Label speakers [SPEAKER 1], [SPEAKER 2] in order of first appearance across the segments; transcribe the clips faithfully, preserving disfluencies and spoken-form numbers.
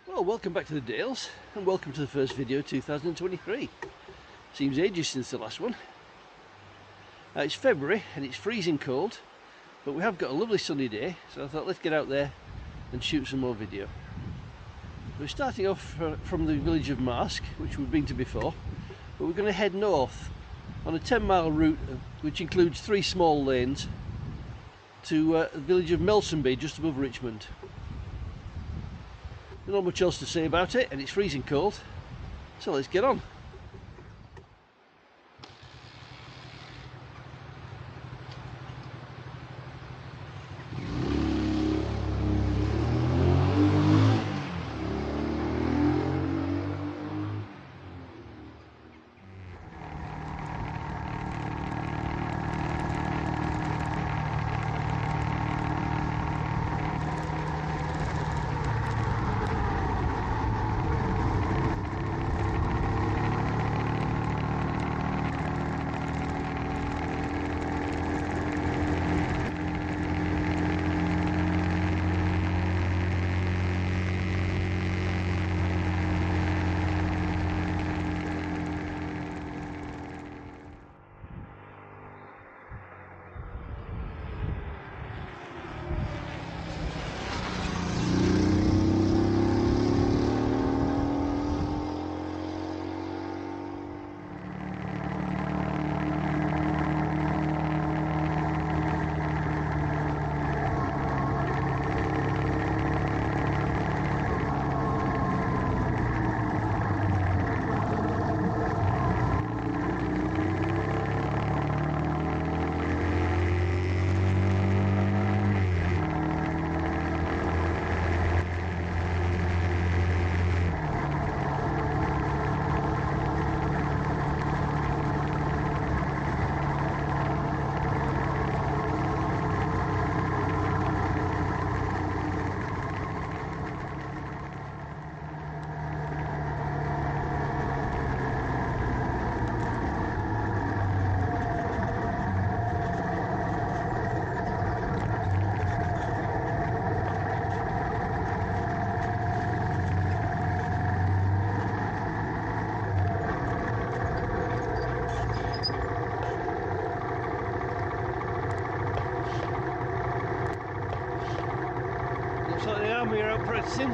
[SPEAKER 1] Well, welcome back to the Dales and welcome to the first video of two thousand twenty-three. Seems ages since the last one. Uh, it's February and it's freezing cold, but we have got a lovely sunny day, so I thought let's get out there and shoot some more video. We're starting off from the village of Marske, which we've been to before, but we're going to head north on a ten mile route which includes three small lanes to uh, the village of Melsonby, just above Richmond. There's not much else to say about it, and it's freezing cold, so let's get on. Looks like the army are out practicing.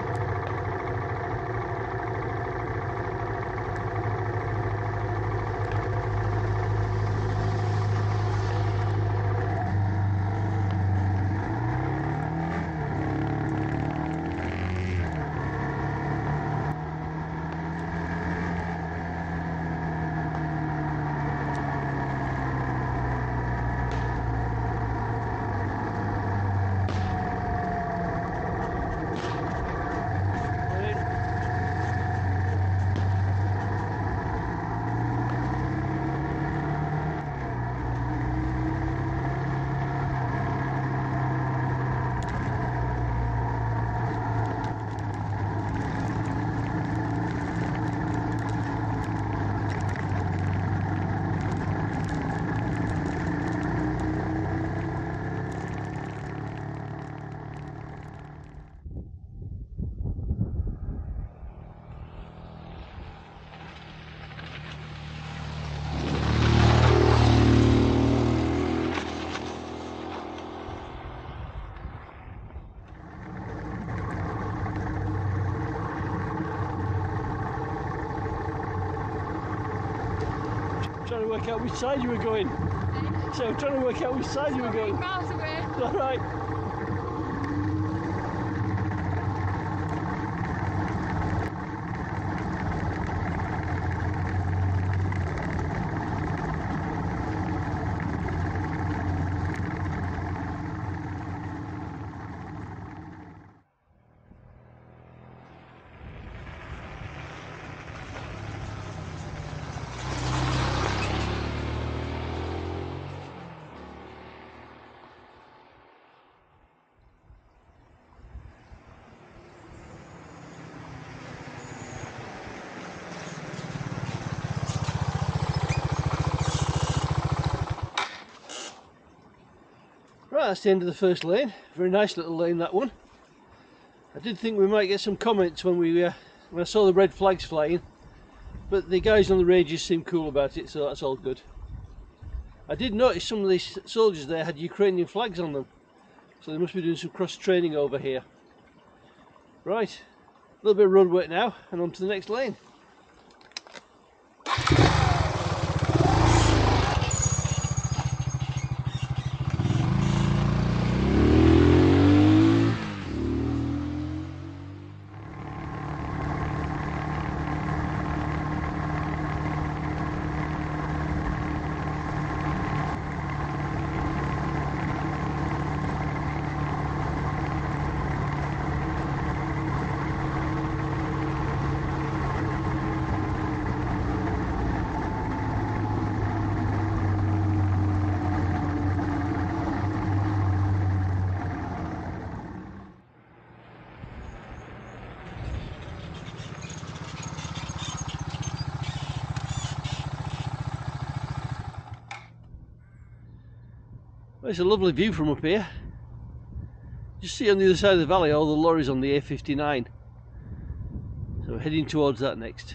[SPEAKER 1] Trying to work out which side you were going. Eh? So I'm trying to work out which side you were going.
[SPEAKER 2] Miles away.
[SPEAKER 1] All right. Right, that's the end of the first lane. Very nice little lane, that one. I did think we might get some comments when we uh, when I saw the red flags flying, but the guys on the Rangers seemed cool about it, so that's all good. I did notice some of these soldiers there had Ukrainian flags on them, so they must be doing some cross training over here. Right, a little bit of road work now and on to the next lane. Well, it's a lovely view from up here. Just see on the other side of the valley all the lorries on the A fifty-nine. So we're heading towards that next.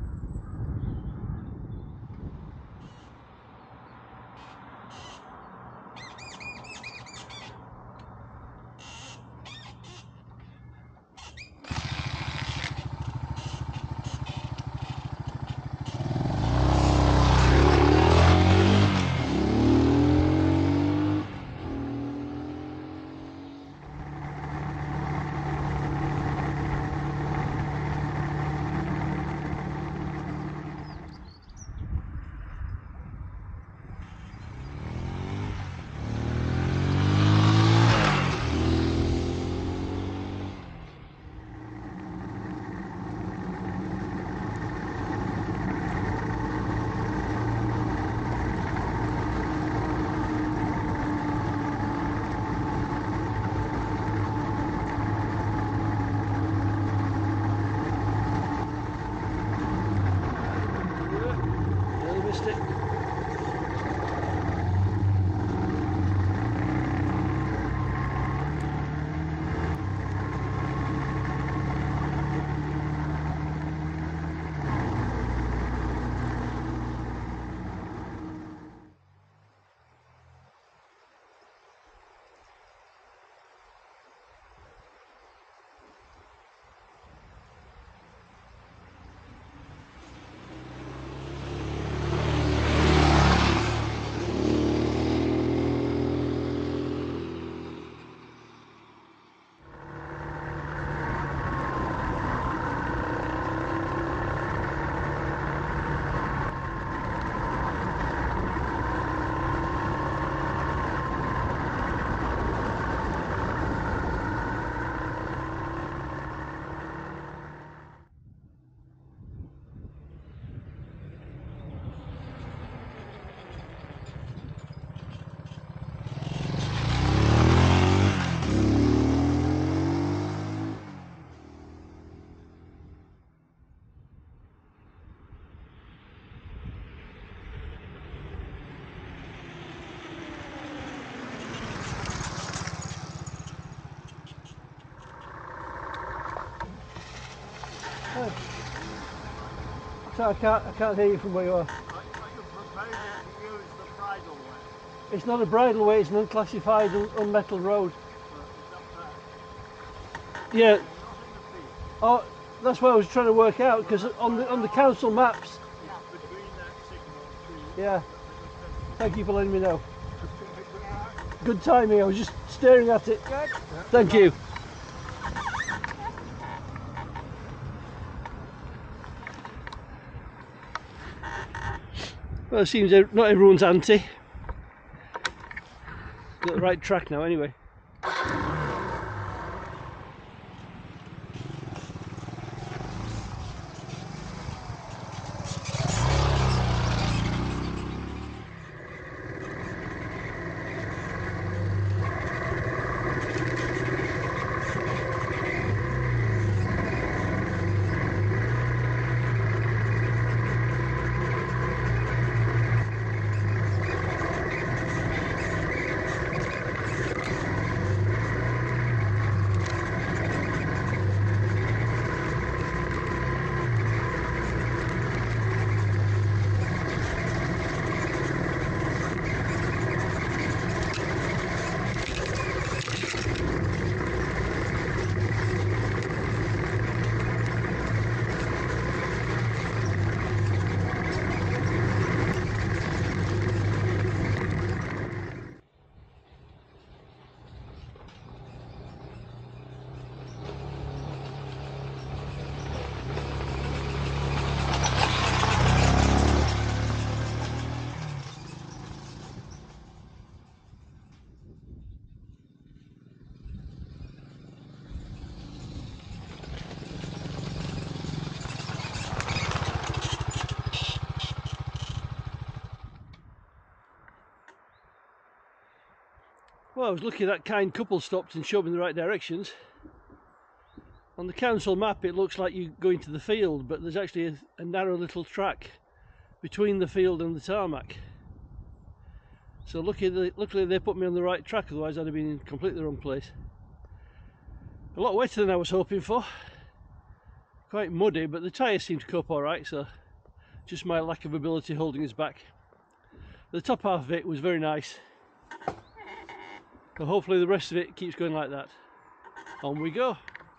[SPEAKER 1] So I can't, I can't hear you from where you are.
[SPEAKER 2] Are you proposing to use the bridle way?
[SPEAKER 1] It's not a bridle way, it's an unclassified, un unmetalled road.
[SPEAKER 2] But
[SPEAKER 1] Yeah.
[SPEAKER 2] not in the field.
[SPEAKER 1] Oh, that's what I was trying to work out, because on the on the council maps.
[SPEAKER 2] It's between that signal tree.
[SPEAKER 1] Yeah. Thank you for letting me know. Good timing. I was just staring at it.
[SPEAKER 2] Good.
[SPEAKER 1] Thank you. Well, it seems not everyone's anti. Got the right track now, anyway. Well, I was lucky that kind couple stopped and showed me the right directions. On the council map it looks like you go into the field, but there's actually a, a narrow little track between the field and the tarmac. So luckily, luckily they put me on the right track, otherwise I'd have been in completely the wrong place. A lot wetter than I was hoping for. Quite muddy, but the tyres seem to cope alright, so just my lack of ability holding us back. The top half of it was very nice. So hopefully the rest of it keeps going like that. On we go.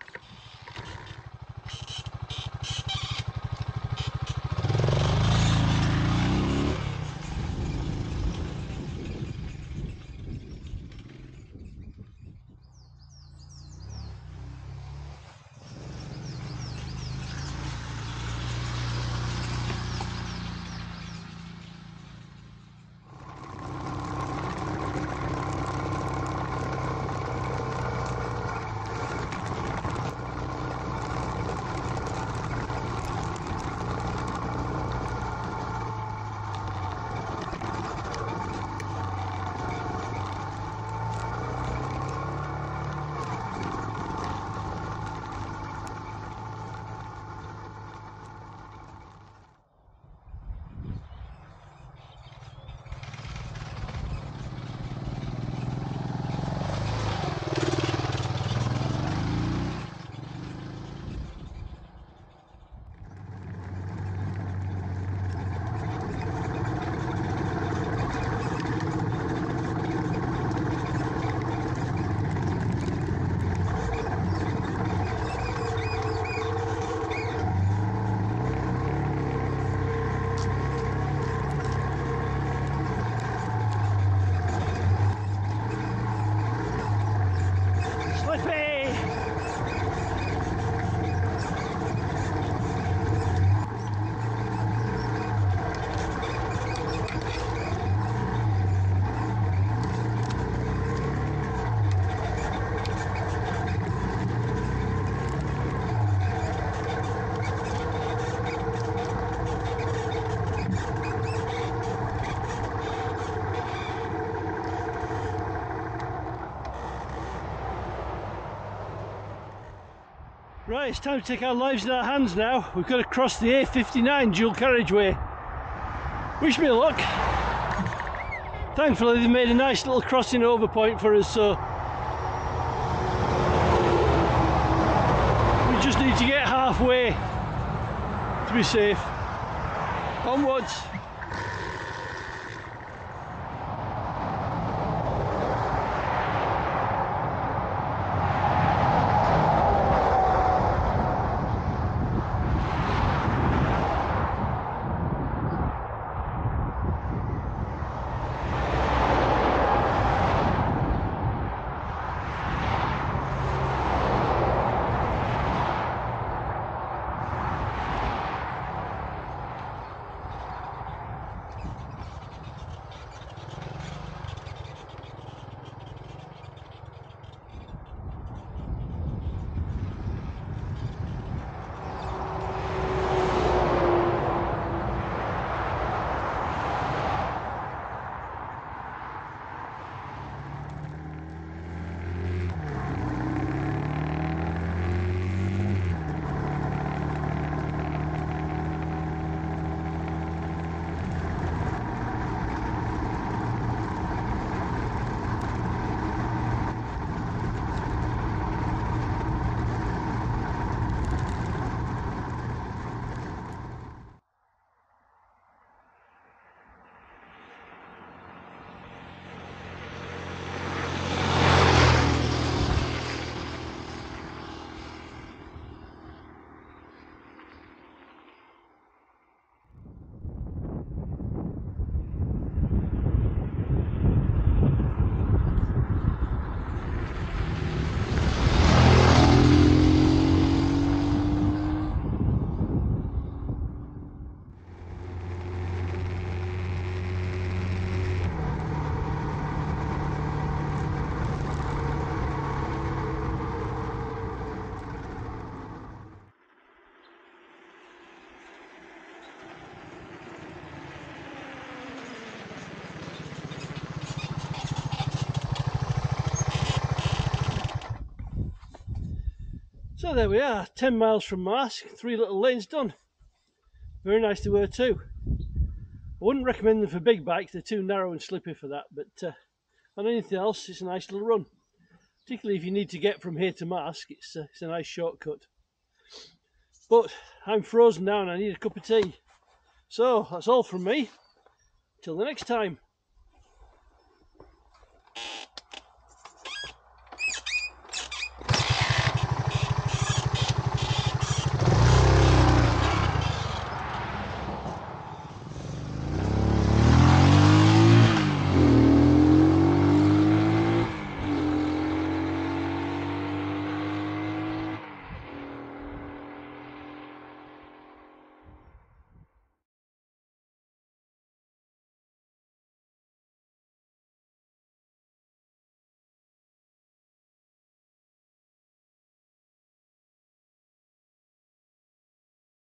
[SPEAKER 1] Right, it's time to take our lives in our hands now. We've got to cross the A fifty-nine dual carriageway. Wish me luck. Thankfully they've made a nice little crossing over point for us, so we just need to get halfway to be safe. Onwards. So there we are, ten miles from Marske, three little lanes done. Very nice they were too. I wouldn't recommend them for big bikes, they're too narrow and slippy for that, but uh, on anything else it's a nice little run. Particularly if you need to get from here to Marske, it's, uh, it's a nice shortcut. But I'm frozen now and I need a cup of tea. So that's all from me. Till the next time.